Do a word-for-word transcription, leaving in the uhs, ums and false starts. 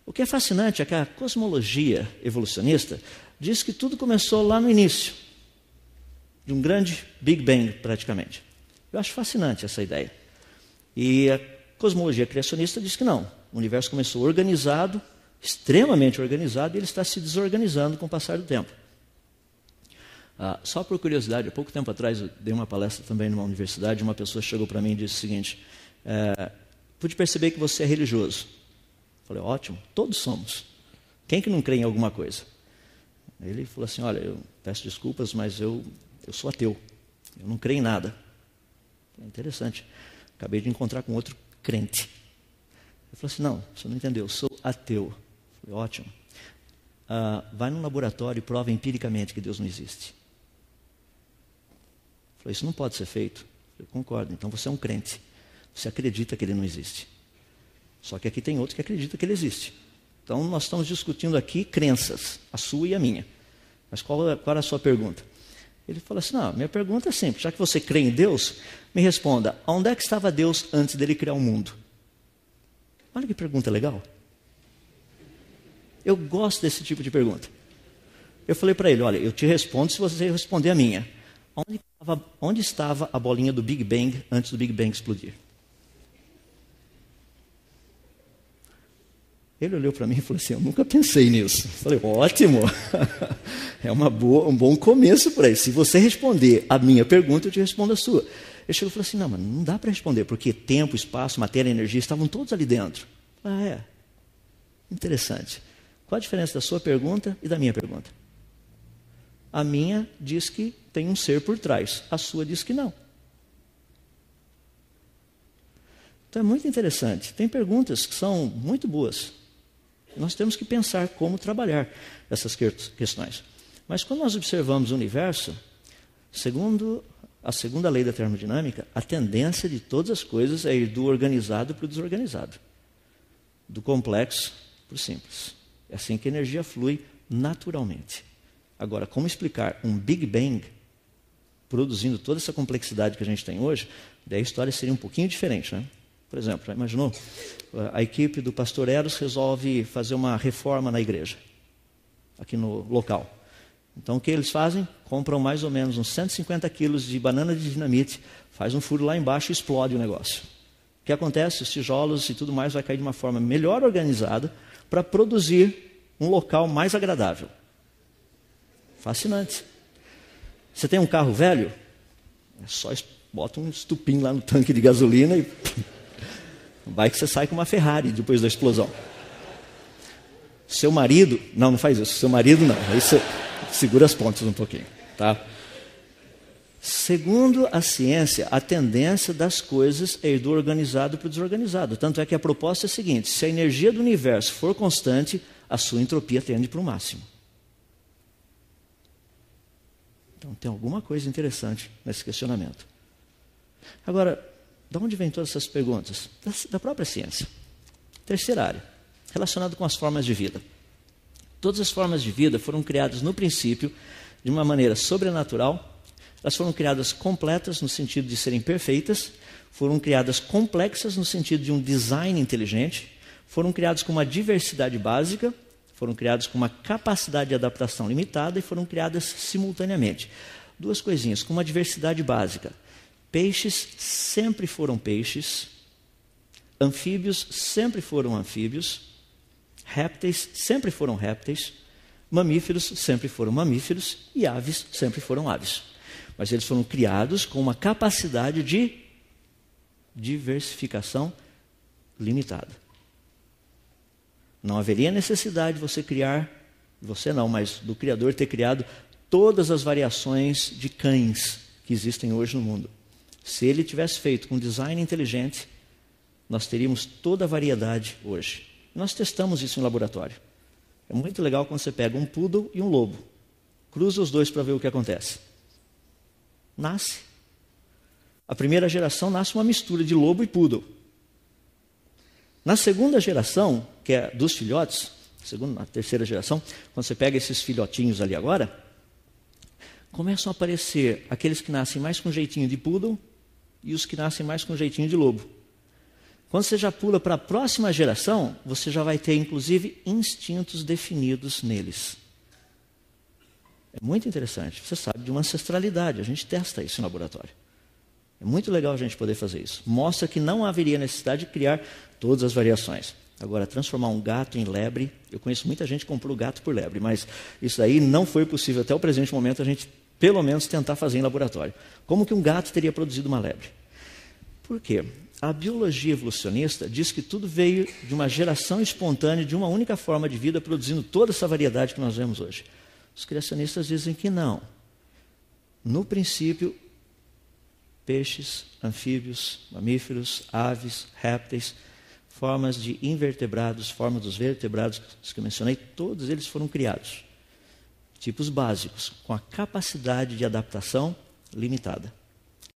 O que é fascinante é que a cosmologia evolucionista diz que tudo começou lá no início, de um grande Big Bang, praticamente. Eu acho fascinante essa ideia. E a cosmologia criacionista diz que não. O universo começou organizado, extremamente organizado, e ele está se desorganizando com o passar do tempo. Ah, só por curiosidade, há pouco tempo atrás eu dei uma palestra também numa universidade, e uma pessoa chegou para mim e disse o seguinte: é, pude perceber que você é religioso. Eu falei, ótimo, todos somos. Quem que não crê em alguma coisa? Ele falou assim, olha, eu peço desculpas, mas eu, eu sou ateu, eu não creio em nada. É interessante, acabei de encontrar com outro crente. Ele falou assim, não, você não entendeu, eu sou ateu. Eu falei, ótimo. Ah, vai num laboratório e prova empiricamente que Deus não existe. Eu falei, isso não pode ser feito. Eu concordo, então você é um crente. Você acredita que ele não existe. Só que aqui tem outro que acredita que ele existe. Então nós estamos discutindo aqui crenças, a sua e a minha. Mas qual, qual era a sua pergunta? Ele falou assim, não, minha pergunta é simples. Já que você crê em Deus, me responda, onde é que estava Deus antes dele criar o mundo? Olha que pergunta legal. Eu gosto desse tipo de pergunta. Eu falei para ele, olha, eu te respondo se você responder a minha. Onde estava, onde estava a bolinha do Big Bang antes do Big Bang explodir? Ele olhou para mim e falou assim, eu nunca pensei nisso. Eu falei, ótimo, é uma boa, um bom começo para isso. Se você responder a minha pergunta, eu te respondo a sua. Ele chegou e falou assim, não, mas não dá para responder, porque tempo, espaço, matéria e energia estavam todos ali dentro. Ah, é? Interessante. Qual a diferença da sua pergunta e da minha pergunta? A minha diz que tem um ser por trás, a sua diz que não. Então é muito interessante. Tem perguntas que são muito boas. Nós temos que pensar como trabalhar essas questões. Mas quando nós observamos o universo, segundo a segunda lei da termodinâmica, a tendência de todas as coisas é ir do organizado para o desorganizado, do complexo para o simples. É assim que a energia flui naturalmente. Agora, como explicar um Big Bang produzindo toda essa complexidade que a gente tem hoje, daí a história seria um pouquinho diferente, né? Por exemplo, já imaginou? A equipe do pastor Eros resolve fazer uma reforma na igreja, aqui no local. Então o que eles fazem? Compram mais ou menos uns cento e cinquenta quilos de banana de dinamite, faz um furo lá embaixo e explode o negócio. O que acontece? Os tijolos e tudo mais vai cair de uma forma melhor organizada para produzir um local mais agradável. Fascinante. Você tem um carro velho? É só bota um estupim lá no tanque de gasolina e vai que você sai com uma Ferrari depois da explosão. Seu marido, não, não faz isso. Seu marido não, aí você segura as pontas um pouquinho, tá? Segundo a ciência, a tendência das coisas é ir do organizado para o desorganizado. Tanto é que a proposta é a seguinte, se a energia do universo for constante, a sua entropia tende para o máximo. Então tem alguma coisa interessante nesse questionamento. Agora, de onde vêm todas essas perguntas? Da, da própria ciência. Terceira área, relacionado com as formas de vida. Todas as formas de vida foram criadas no princípio de uma maneira sobrenatural. Elas foram criadas completas no sentido de serem perfeitas, foram criadas complexas no sentido de um design inteligente, foram criadas com uma diversidade básica, foram criadas com uma capacidade de adaptação limitada e foram criadas simultaneamente. Duas coisinhas, com uma diversidade básica. Peixes sempre foram peixes, anfíbios sempre foram anfíbios, répteis sempre foram répteis, mamíferos sempre foram mamíferos e aves sempre foram aves. Mas eles foram criados com uma capacidade de diversificação limitada. Não haveria necessidade de você criar, você não, mas do Criador ter criado todas as variações de cães que existem hoje no mundo. Se ele tivesse feito com design inteligente, nós teríamos toda a variedade hoje. Nós testamos isso em laboratório. É muito legal quando você pega um poodle e um lobo. Cruza os dois para ver o que acontece. Nasce. A primeira geração nasce uma mistura de lobo e poodle. Na segunda geração, que é dos filhotes, segunda, na terceira geração, quando você pega esses filhotinhos ali agora, começam a aparecer aqueles que nascem mais com jeitinho de poodle e os que nascem mais com jeitinho de lobo. Quando você já pula para a próxima geração, você já vai ter, inclusive, instintos definidos neles. É muito interessante. Você sabe de uma ancestralidade. A gente testa isso em laboratório. É muito legal a gente poder fazer isso. Mostra que não haveria necessidade de criar todas as variações. Agora, transformar um gato em lebre, eu conheço muita gente que comprou gato por lebre, mas isso aí não foi possível até o presente momento a gente, pelo menos, tentar fazer em laboratório. Como que um gato teria produzido uma lebre? Por quê? A biologia evolucionista diz que tudo veio de uma geração espontânea, de uma única forma de vida, produzindo toda essa variedade que nós vemos hoje. Os criacionistas dizem que não. No princípio, peixes, anfíbios, mamíferos, aves, répteis, formas de invertebrados, formas dos vertebrados que eu mencionei, todos eles foram criados. Tipos básicos, com a capacidade de adaptação limitada.